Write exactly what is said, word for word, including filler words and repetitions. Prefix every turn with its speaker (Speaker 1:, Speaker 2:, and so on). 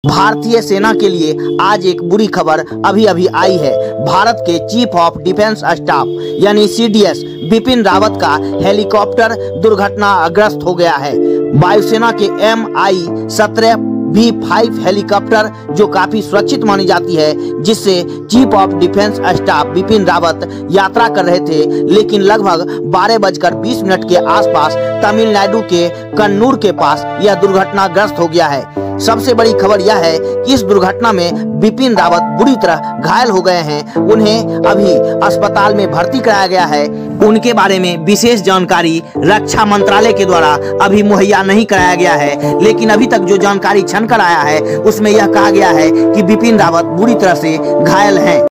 Speaker 1: भारतीय सेना के लिए आज एक बुरी खबर अभी अभी आई है। भारत के चीफ ऑफ डिफेंस स्टाफ यानी C D S Bipin Rawat का हेलीकॉप्टर दुर्घटनाग्रस्त हो गया है। वायुसेना के एम आई सत्रह बी फाइव हेलीकॉप्टर जो काफी सुरक्षित मानी जाती है, जिससे chief of defence staff Bipin Rawat यात्रा कर रहे थे, लेकिन लगभग बारह बजकर बीस मिनट के आसपास तमिलनाडु के कन्नूर के पास यह दुर्घटनाग्रस्त हो गया है। सबसे बड़ी खबर यह है कि इस दुर्घटना में बिपिन रावत बुरी तरह घायल हो गए हैं। उन्हें अभी अस्पताल में भर्ती कराया गया है। उनके बारे में विशेष जानकारी रक्षा मंत्रालय के द्वारा अभी मुहैया नहीं कराया गया है, लेकिन अभी तक जो जानकारी छन कर आया है उसमें यह कहा गया है कि बिपिन रावत बुरी तरह से घायल हैं।